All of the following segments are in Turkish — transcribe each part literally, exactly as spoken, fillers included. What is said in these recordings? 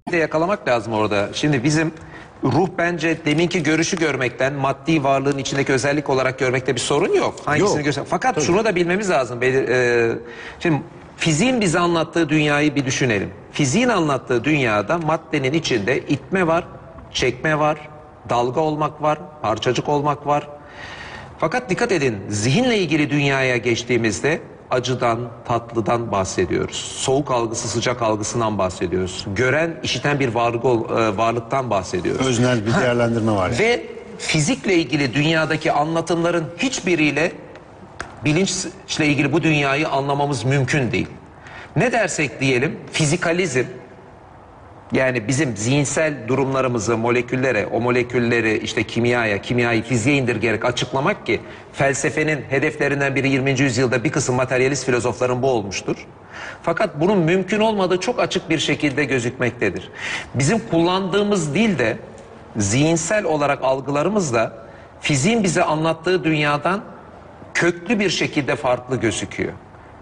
de yakalamak lazım orada. Şimdi bizim ruh bence deminki görüşü görmekten, maddi varlığın içindeki özellik olarak görmekte bir sorun yok. Hangisini göster? Fakat Tabii. şunu da bilmemiz lazım. Ee, şimdi fiziğin bize anlattığı dünyayı bir düşünelim. Fiziğin anlattığı dünyada maddenin içinde itme var, çekme var, dalga olmak var, parçacık olmak var. Fakat dikkat edin, zihinle ilgili dünyaya geçtiğimizde acıdan, tatlıdan bahsediyoruz. Soğuk algısı, sıcak algısından bahsediyoruz. Gören, işiten bir varlık, varlıktan bahsediyoruz. Öznel bir değerlendirme var yani. Ve fizikle ilgili dünyadaki anlatımların hiçbiriyle bilinçle ilgili bu dünyayı anlamamız mümkün değil. Ne dersek diyelim, fizikalizm, yani bizim zihinsel durumlarımızı moleküllere, o molekülleri işte kimyaya, kimyayı fiziğe indirgerek açıklamak ki felsefenin hedeflerinden biri yirminci yüzyılda bir kısım materyalist filozofların bu olmuştur. Fakat bunun mümkün olmadığı çok açık bir şekilde gözükmektedir. Bizim kullandığımız dil de zihinsel olarak algılarımız da fiziğin bize anlattığı dünyadan köklü bir şekilde farklı gözüküyor.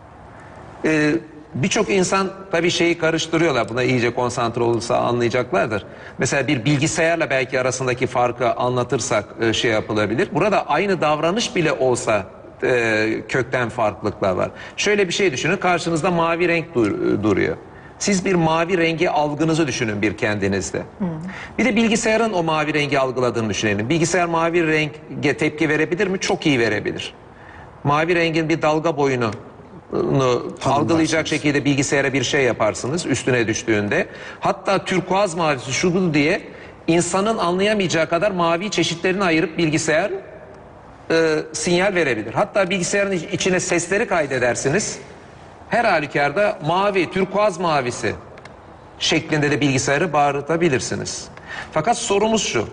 Ee, Birçok insan tabii şeyi karıştırıyorlar. Buna iyice konsantre olursa anlayacaklardır. Mesela bir bilgisayarla belki arasındaki farkı anlatırsak e, şey yapılabilir. Burada aynı davranış bile olsa e, kökten farklılıklar var. Şöyle bir şey düşünün. Karşınızda mavi renk dur duruyor. Siz bir mavi rengi algınızı düşünün bir kendinizde. Hmm. Bir de bilgisayarın o mavi rengi algıladığını düşünelim. Bilgisayar mavi renge tepki verebilir mi? Çok iyi verebilir. Mavi rengin bir dalga boyunu algılayacak şekilde bilgisayara bir şey yaparsınız üstüne düştüğünde. Hatta turkuaz mavisi şudur diye insanın anlayamayacağı kadar mavi çeşitlerini ayırıp bilgisayar e, sinyal verebilir. Hatta bilgisayarın içine sesleri kaydedersiniz. Her halükarda mavi, turkuaz mavisi şeklinde de bilgisayarı bağırtabilirsiniz. Fakat sorumuz şu: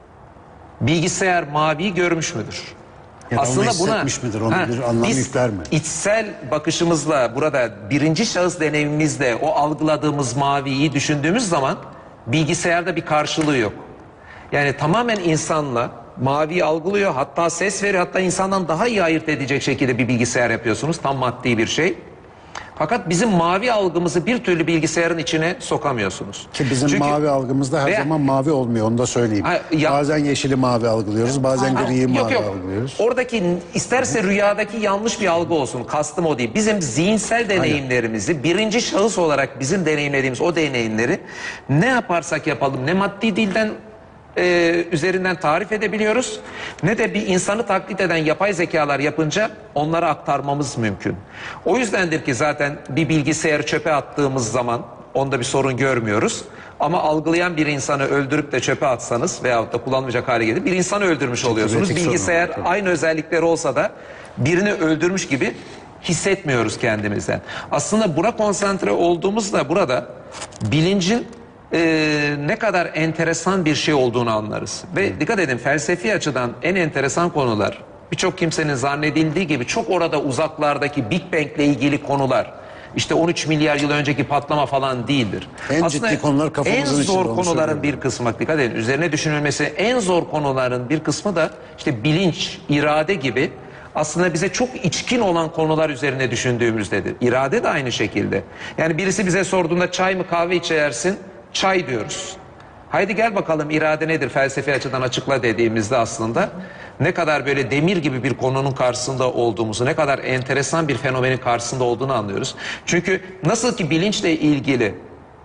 bilgisayar maviyi görmüş müdür? Ya aslında buna midir, ona ha, bir anlam yükler mi? içsel bakışımızla burada birinci şahıs deneyimimizde o algıladığımız maviyi düşündüğümüz zaman bilgisayarda bir karşılığı yok. Yani tamamen insanla maviyi algılıyor, hatta ses veriyor, hatta insandan daha iyi ayırt edecek şekilde bir bilgisayar yapıyorsunuz, tam maddi bir şey. Fakat bizim mavi algımızı bir türlü bilgisayarın içine sokamıyorsunuz. Ki bizim Çünkü, mavi algımızda her veya, zaman mavi olmuyor, onu da söyleyeyim. Ha, ya, bazen yeşili mavi algılıyoruz, bazen griyi mavi yok, yok. algılıyoruz. Oradaki isterse rüyadaki yanlış bir algı olsun, kastım o değil. Bizim zihinsel deneyimlerimizi, Aynen. birinci şahıs olarak bizim deneyimlediğimiz o deneyimleri ne yaparsak yapalım, ne maddi dilden Ee, üzerinden tarif edebiliyoruz, ne de bir insanı taklit eden yapay zekalar yapınca onlara aktarmamız mümkün. O yüzdendir ki zaten bir bilgisayarı çöpe attığımız zaman onda bir sorun görmüyoruz. Ama algılayan bir insanı öldürüp de çöpe atsanız veyahut da kullanmayacak hale gelip bir insanı öldürmüş oluyorsunuz. Bilgisayar sorun, aynı özellikleri olsa da birini öldürmüş gibi hissetmiyoruz kendimizden. Aslında buna konsantre olduğumuzda burada bilincin Ee, ne kadar enteresan bir şey olduğunu anlarız. Ve dikkat edin, felsefi açıdan en enteresan konular birçok kimsenin zannedildiği gibi çok orada uzaklardaki Big Bang ile ilgili konular, işte on üç milyar yıl önceki patlama falan değildir. En Aslında ciddi konular kafamızın en zor içinde, konuların bir kısmı, dikkat edin, üzerine düşünülmesi en zor konuların bir kısmı da işte bilinç, irade gibi aslında bize çok içkin olan konular üzerine düşündüğümüzdedir. İrade de aynı şekilde. Yani birisi bize sorduğunda çay mı kahve içersin? Çay diyoruz. Haydi gel bakalım irade nedir felsefi açıdan açıkla dediğimizde aslında ne kadar böyle demir gibi bir konunun karşısında olduğumuzu, ne kadar enteresan bir fenomenin karşısında olduğunu anlıyoruz. Çünkü nasıl ki bilinçle ilgili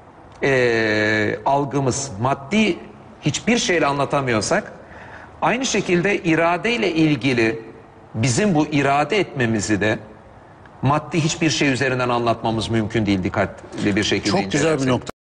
e, algımız maddi hiçbir şeyle anlatamıyorsak, aynı şekilde iradeyle ilgili bizim bu irade etmemizi de maddi hiçbir şey üzerinden anlatmamız mümkün değil, dikkatli bir şekilde. Çok güzel bir nokta.